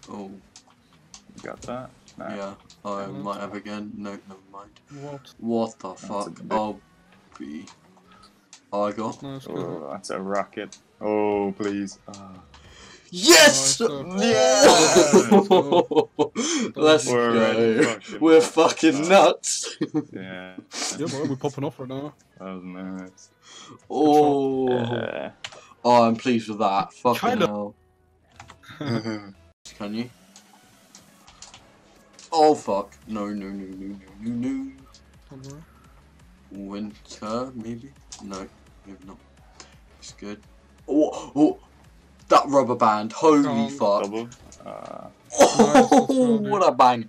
Oh. You got that? No. Yeah. I might have again. No, never mind. What? What the fuck? Oh, B. Oh, I got. No, it's good. Oh, that's a rocket. Oh, please. Oh. Yes! Nice, Yeah! Let's We're go. We're fucking nuts. Yeah. Yeah, boy, we're popping off right now. That was nice. Oh. Yeah. Oh, I'm pleased with that. Fucking Kinda. hell. Can you? Oh fuck. No, no, no, no, no, no, no. Winter, maybe? No, maybe not. It's good. Oh, oh, that rubber band. Holy fuck. Double. Oh, what a banger.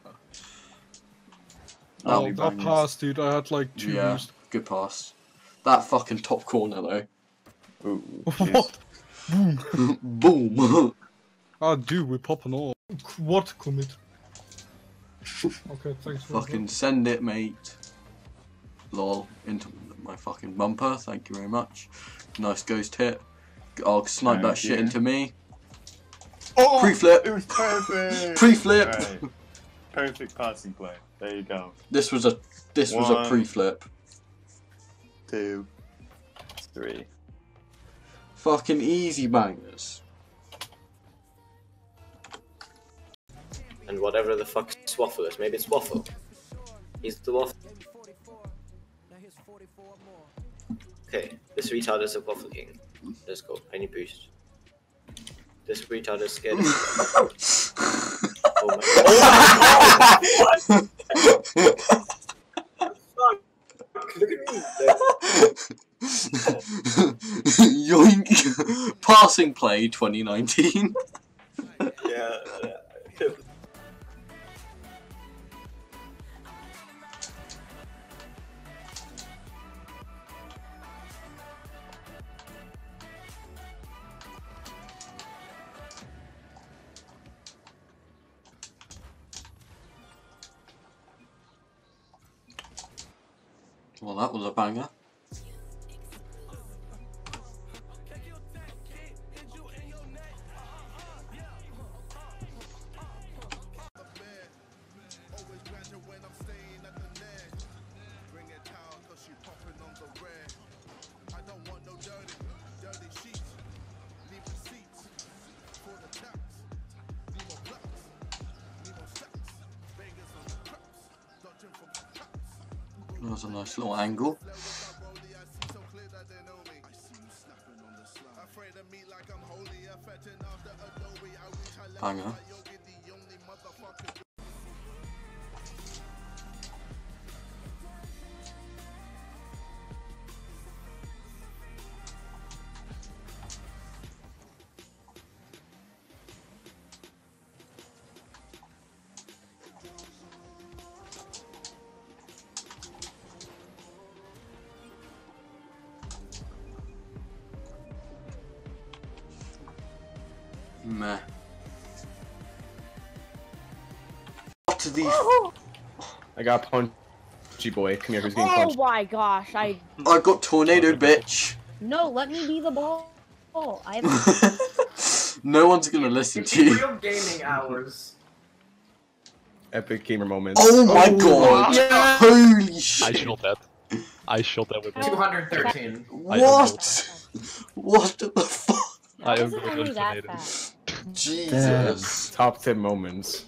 Oh, that pass, dude. I had like 2 Yeah, boosts. good pass. That fucking top corner though. Ooh, What? Boom. Boom. Ah, dude, we're popping off. What commit? Okay, thanks for Fucking send it, mate. Lol. Into my fucking bumper. Thank you very much. Nice ghost hit. I'll snipe that shit into me. Oh, Pre-flip. It was perfect. Pre-flip. Right. Perfect passing play. There you go. This was a pre-flip. 2, 3. Fucking easy bangers. And whatever the fuck Swaffle is, maybe it's Waffle. He's the Waffle. Okay, this retard is a Waffle King. Let's go. I need boost. This retard is scared. Oh my god. Look at me. Yoink. Passing play 2019. Yeah. Well, that was a banger. That was a nice little angle. Banger. Meh. What the? I got punchy boy. Come here, who's getting Oh punched? my gosh, I got tornado, bitch. no, let me be the ball. I have No one's gonna listen to you. Real gaming hours. Epic gamer moments. Oh my god! Yeah. Holy shit! I shot that. I shot that with 213. What? What the fuck? I How is it overlooked only that tornado. fast? Jesus. Top 10 moments.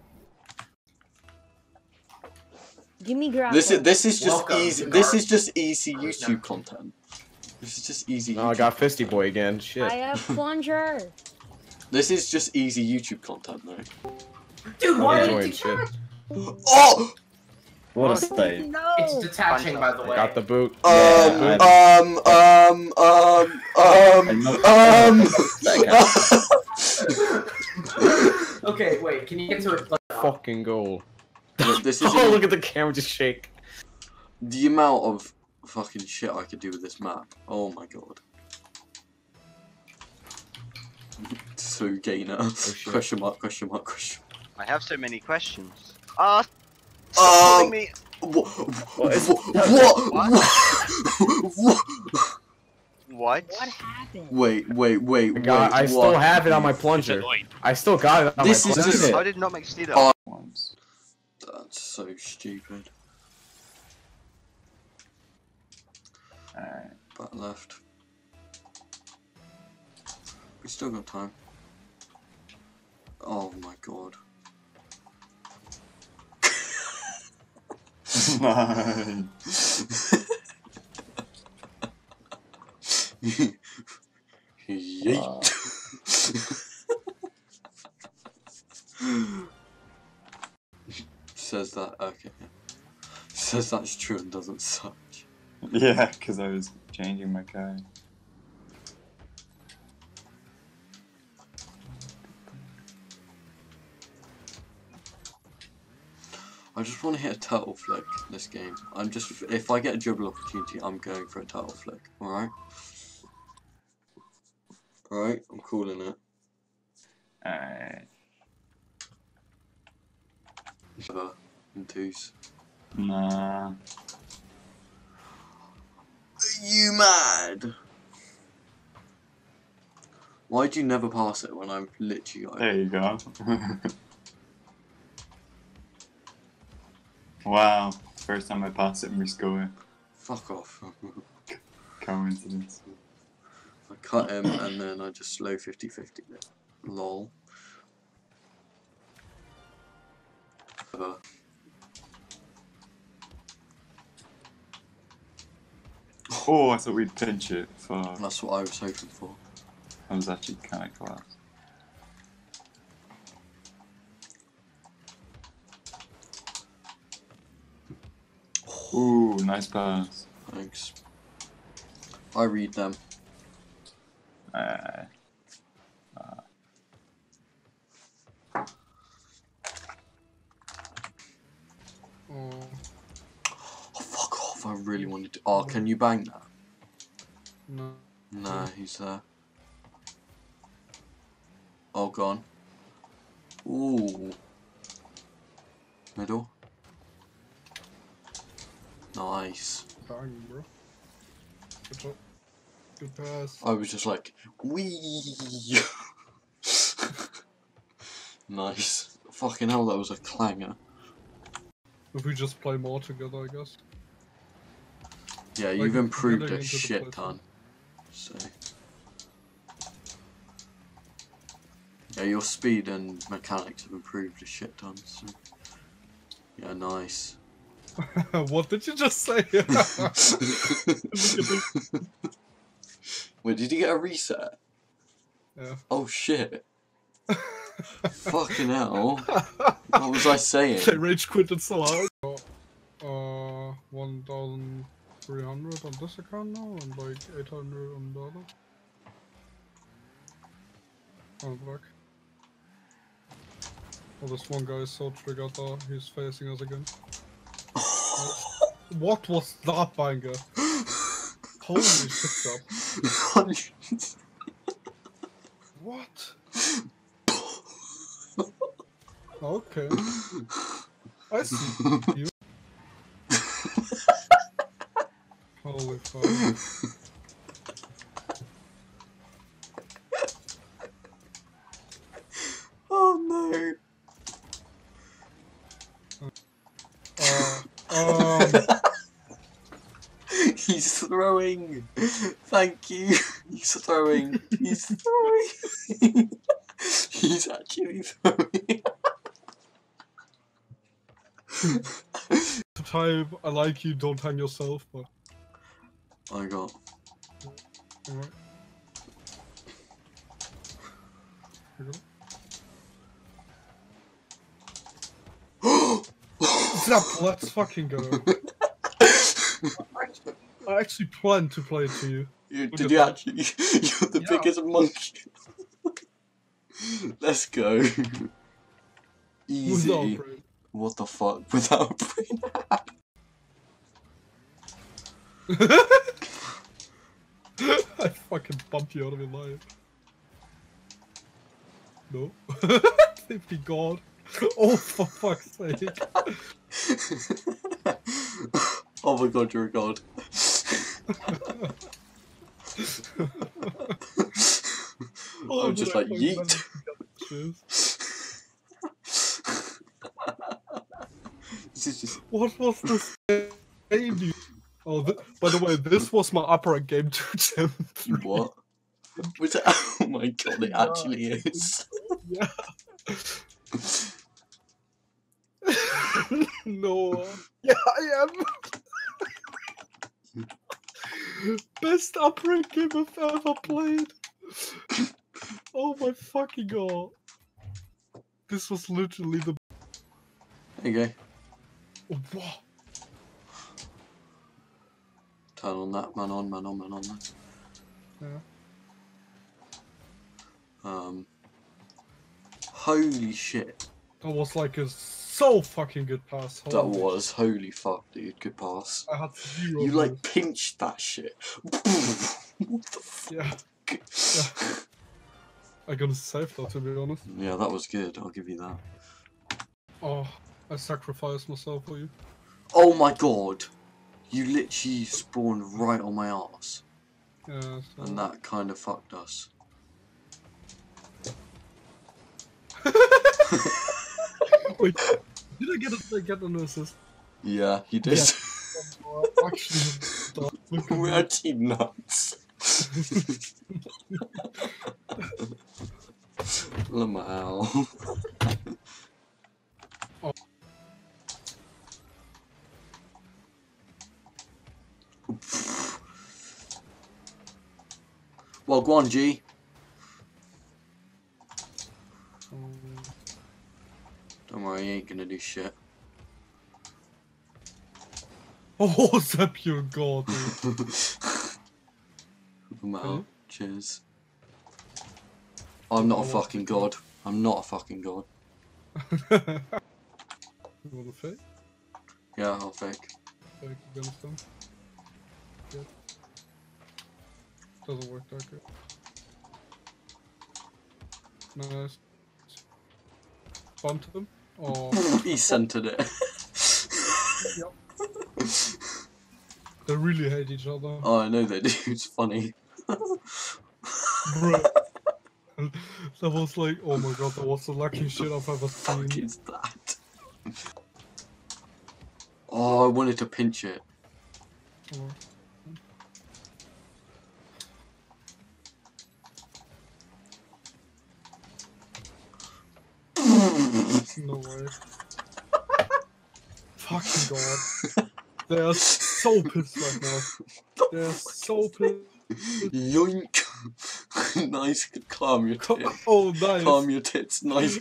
Give me grapple. This is just Welcome easy. to This Garden. is just easy YouTube content. This is just easy. Oh, I YouTube. got fisty boy again. Shit. I have plunger. This is just easy YouTube content, though. Dude, I'm why enjoying did shit. you Oh! What a state. No. It's detaching, by the way. Got the boot. Okay, wait, can you get to it? Like, Fucking goal. This is Oh, look at the camera just shake. the amount of fucking shit I could do with this map. Oh my god. So gainer. shit. Question mark, question mark, question I have so many questions. Stop mark. calling me. What? What is- What? What? What happened? Wait, I still have it on my plunger. I still got it on This my is plunger. just- How did not make steal it? Oh. Once. That's so stupid. Alright. Back left. We still got time. Oh my god. Nice. Yeet. Says that, okay. Says that's true and doesn't such. Yeah, because I was changing my car. I just want to hit a turtle flick this game. If I get a dribble opportunity, I'm going for a turtle flick, alright? Alright, I'm calling it. Alright. In twos. Nah. Are you mad? Why'd you never pass it when I'm literally like... There you go. Wow. First time I pass it and we score. Fuck off. Coincidence. I cut him and then I just slow 50-50 it. Lol. Oh, I thought we'd pinch it. Fuck. That's what I was hoping for. I was actually kind of close. Ooh, nice pass. Thanks. I read them. Oh, Oh, fuck off. I really wanted to. Oh, can you bang that? no. Nah, he's there. Oh, gone. Ooh. Middle. Nice. Bang, bro. Good job. Good pass. I was just like, wee. Nice. Fucking hell, that was a clanger. If we just play more together, I guess. Yeah, Like, you've improved getting a into the shit places. ton. So. Yeah, your speed and mechanics have improved a shit ton. So. Yeah, nice. What did you just say? Wait, did you get a reset? Yeah. Oh shit. Fucking hell. What was I saying? They rage quitted so hard. 1,300 on this account now and like 800 on the other. Oh, back. Oh, this one guy is so triggered though, he's facing us again. What was that banger? Holy shit, up. What? Okay. I see you. Holy fuck. Oh no. He's throwing. Thank you. He's throwing. He's throwing. He's actually throwing. The time I like you, don't hang yourself, but I got. alright. Let's fucking go. I actually planned to play it to you. Did you actually? You're the biggest monkey. Let's go. Easy. Without brain. What the fuck? Without brain. I fucking bumped you out of your life. No. Safety God. Oh, for fuck's sake. Oh my god, you're a god. I'm just like, yeet. This is just... What was this game? Oh, by the way, this was my upper game to Gem 3. What? Was it? Oh my god, it actually is. Yeah. No. Yeah, I am. Best upper game I've ever played. Oh my fucking god. This was literally the... There you go. What? Turn on that, man on that. Yeah. Holy shit. That was like a so fucking good pass. That Holy was, holy fuck, dude, good pass. I had 0 You like moves. pinched that shit. What the fuck? Yeah. Yeah. I gotta save that, to be honest. Yeah, that was good, I'll give you that. Oh, I sacrificed myself for you. Oh my god! You literally spawned right on my arse. Yeah, so... And that kind of fucked us. Wait, did I get an assist? Yeah, you did. Oh, actually, look at We're me. actually nuts. Lamau. Well, go on, G. Don't worry, he ain't gonna do shit. Oh, Zap, your god, dude. Lamau, cheers. I'm not a fucking god. I'm not a fucking god. You want to fake? Yeah, I'll fake. Fake against them. Good. Doesn't work that good. Nice. Bumped him. Oh. He centered it. Yep. They really hate each other. Oh, I know they do. It's funny. Bro. That was like, oh my god, that was the luckiest shit I've ever seen. What is that? Oh, I wanted to pinch it. Oh. No way. Fucking god. They are so pissed right now. They are so pissed. Yoink! Nice, calm your tits. Oh, nice. Calm your tits, nice.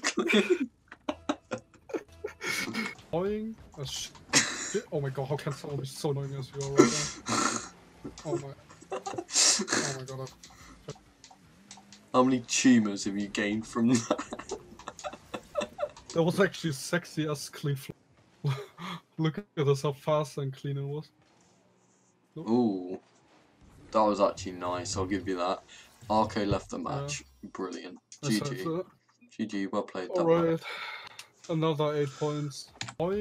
Annoying as shit. Oh my god, how can someone be so annoying as you are right now? Oh my. Oh my god. How many tumours have you gained from that? That was actually sexy as clean flow. Look at this, how fast and clean it was. Nope. Ooh. That was actually nice, I'll give you that. RK left the match. Brilliant. GG. GG, well played. That one. Alright. Another 8 points. Annoying.